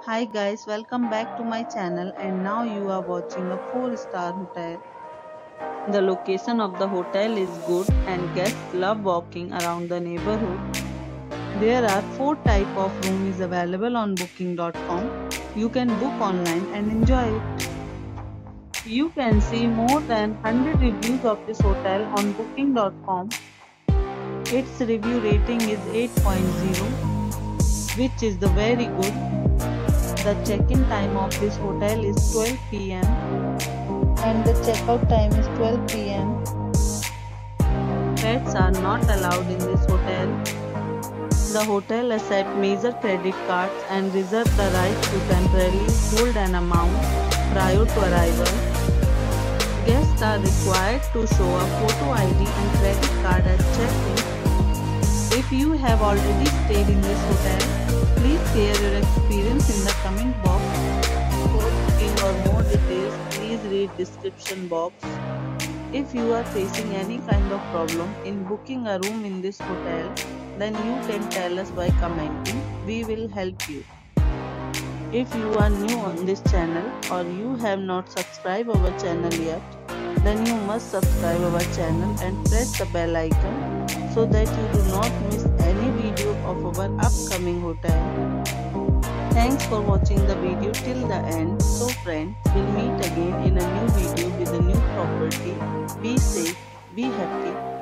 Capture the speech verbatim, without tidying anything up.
Hi guys, welcome back to my channel and now you are watching a four star hotel. The location of the hotel is good and guests love walking around the neighborhood. There are four type of rooms available on booking dot com. You can book online and enjoy it. You can see more than one hundred reviews of this hotel on booking dot com. Its review rating is eight point zero, which is the very good. The check-in time of this hotel is twelve p m and the checkout time is twelve p m Pets are not allowed in this hotel. The hotel accepts major credit cards and reserves the right to temporarily hold an amount prior to arrival. Guests are required to show a photo I D and credit card at check-in. If you have already stayed in this hotel, please share your experience in the comment box. For booking or more details, please read description box. If you are facing any kind of problem in booking a room in this hotel, then you can tell us by commenting. We will help you. If you are new on this channel or you have not subscribed our channel yet, then you must subscribe our channel and press the bell icon so that you do not miss any video of our upcoming hotel. Thanks for watching the video till the end. So friends, we'll meet again in a new video with a new property. Be safe, be happy.